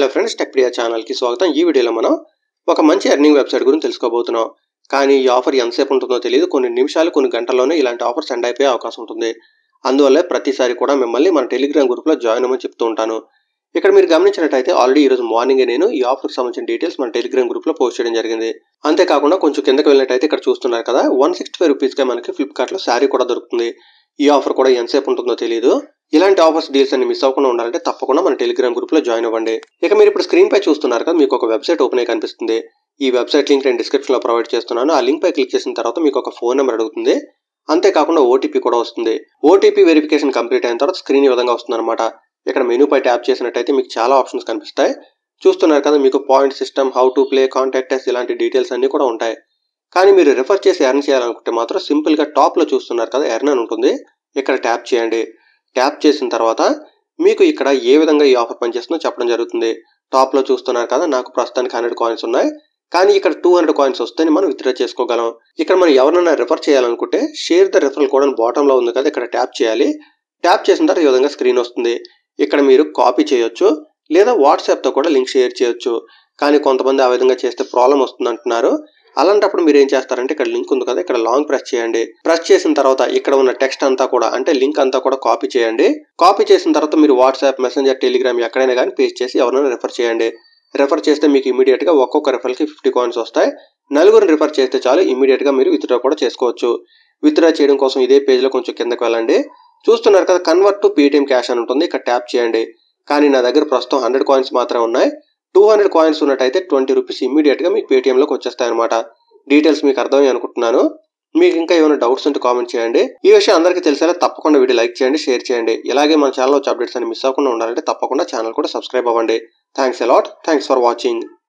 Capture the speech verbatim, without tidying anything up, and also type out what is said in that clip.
Hello friends, tech Priya ఛానల్కి స్వాగతం. ఈ వీడియోలో మనం ఒక మంచి ఎర్నింగ్ వెబ్సైట్ గురించి తెలుసుకోబోతున్నాం. కానీ ఈ ఆఫర్ ఎంతసేపు ఉంటుందో తెలియదు. కొన్ని నిమిషాలు కొన్ని గంటల్లోనే ఇలాంటి ఆఫర్స్ ఎండ్ అయిపోయే అవకాశం ఉంటుంది. అందువల్లే ప్రతిసారి కూడా మిమ్మల్ని మన టెలిగ్రామ్ గ్రూప్లో జాయిన్ అవ్వమని చెప్తూ ఉంటాను. ఇక్కడ మీరు గమనించినట్టయితే ఆల్రెడీ ఈరోజు మార్నింగే నేను ఈ ఆఫర్కి సంబంధించిన డీటెయిల్స్ మన టెలిగ్రామ్ గ్రూప్లో పోస్ట్ చేయడం జరిగింది. అంతేకాకుండా కొంచెం కిందకి వెళ్ళినట్టయితే ఇక్కడ చూస్తున్నారు కదా, వన్ సిక్స్టీ ఫైవ్ రూపీస్కే మనకి ఫ్లిప్కార్ట్లో శారీ కూడా దొరుకుతుంది. ఈ ఆఫర్ కూడా ఎంతసేపు ఉంటుందో తెలియదు. ఇలాంటి ఆఫర్స్ డీల్స్ అన్ని మిస్ అవ్వకుండా ఉండాలంటే తప్పకుండా మన టెలిగ్రామ్ గ్రూప్ లో జాయిన్ అవ్వండి. ఇక మీరు ఇప్పుడు స్క్రీన్ పై చూస్తున్నారు కదా, మీకు ఒక వెబ్సైట్ ఓపెన్ అయ్యి కనిపిస్తుంది. ఈ వెబ్సైట్ లింక్ నేను డిస్క్రిప్షన్ లో ప్రొవైడ్ చేస్తున్నాను. ఆ లింక్ పై క్లిక్ చేసిన తర్వాత మీకు ఒక ఫోన్ నెంబర్ అడుగుతుంది. అంతేకాకుండా ఓటీపీ కూడా వస్తుంది. ఓటీపీ వెరిఫికేషన్ కంప్లీట్ అయిన తర్వాత స్క్రీన్ ఈ విధంగా వస్తుంది అనమాట. ఇక్కడ మెనూ పై ట్యాప్ చేసినట్టయితే మీకు చాలా ఆప్షన్స్ కనిపిస్తాయి. చూస్తున్నారు కదా, మీకు point system, how to play, contact ఇలాంటి డీటెయిల్స్ అన్ని కూడా ఉంటాయి. కానీ మీరు రిఫర్ చేసి ఎర్న్ చేయాలనుకుంటే మాత్రం సింపుల్ గా టాప్ లో చూస్తున్నారు కదా, ఎర్న్ అని ఉంటుంది. ఇక్కడ ట్యాప్ చేయండి. ట్యాప్ చేసిన తర్వాత మీకు ఇక్కడ ఏ విధంగా ఈ ఆఫర్ పనిచేస్తుందో చెప్పడం జరుగుతుంది. టాప్ లో చూస్తున్నారు కదా, నాకు ప్రస్తుతానికి హండ్రెడ్ కాయిన్స్ ఉన్నాయి. కానీ ఇక్కడ టూ హండ్రెడ్ కాయిన్స్ వస్తే మనం విత్డ్రా చేసుకోగలం. ఇక్కడ మనం ఎవరైనా రిఫర్ చేయాలనుకుంటే షేర్ ద రిఫరల్ కోడ్ అని బాటమ్ లో ఉంది కదా, ఇక్కడ ట్యాప్ చేయాలి. ట్యాప్ చేసిన తర్వాత ఈ విధంగా స్క్రీన్ వస్తుంది. ఇక్కడ మీరు కాపీ చేయొచ్చు లేదా వాట్సాప్ తో కూడా లింక్ షేర్ చేయొచ్చు. కానీ కొంతమంది ఆ విధంగా చేస్తే ప్రాబ్లం వస్తుంది అంటున్నారు. అలాంటప్పుడు మీరు ఏం చేస్తారంటే ఇక్కడ లింక్ ఉంది కదా, ఇక్కడ లాంగ్ ప్రెస్ చేయండి. ప్రెస్ చేసిన తర్వాత ఇక్కడ ఉన్న టెక్స్ట్ అంతా కూడా అంటే లింక్ అంతా కూడా కాపీ చేయండి. కాపీ చేసిన తర్వాత మీరు వాట్సాప్, మెసెంజర్, టెలిగ్రామ్ ఎక్కడైనా కానీ పేస్ట్ చేసి ఎవరైనా రిఫర్ చేయండి. రిఫర్ చేస్తే మీకు ఇమీడియట్ గా ఒక్కొక్క రిఫరల్ కి ఫిఫ్టీ కాయిన్స్ వస్తాయి. నలుగురిని రిఫర్ చేస్తే చాలు, ఇమీడియట్ గా మీరు విత్డ్రా కూడా చేసుకోవచ్చు. విత్డ్రా చేయడం కోసం ఇదే పేజ్ లో కొంచెం కిందకి వెళ్ళండి. చూస్తున్నారు కదా, కన్వర్ట్ టు పేటిఎం క్యాష్ అని ఉంటుంది. ఇక్కడ ట్యాప్ చేయండి. కానీ నా దగ్గర ప్రస్తుతం హండ్రెడ్ కాయిన్స్ మాత్రమే ఉన్నాయి. టూ హండ్రెడ్ కాయిన్స్ ఉన్నట్టయితే ట్వంటీ రూపీస్ ఇమీడియట్ గా మీకు పేటిఎం లోకి వచ్చేస్తాయి అనమాట. డీటెయిల్స్ మీకు అర్థమై అనుకుంటున్నాను. మీకు ఇంకా ఏమైనా డౌట్స్ ఉంటే కామెంట్ చేయండి. ఈ విషయం అందరికీ తెలిసేలా తప్పకుండా వీడియో లైక్ చేయండి, షేర్ చేయండి. ఇలాగే మన ఛానల్లో వచ్చే అప్డేట్స్ అన్ని మిస్ అవ్వకుండా ఉండాలంటే తప్పకుండా ఛానల్ కూడా సబ్స్క్రైబ్ అవ్వండి. Thanks a lot. Thanks for watching.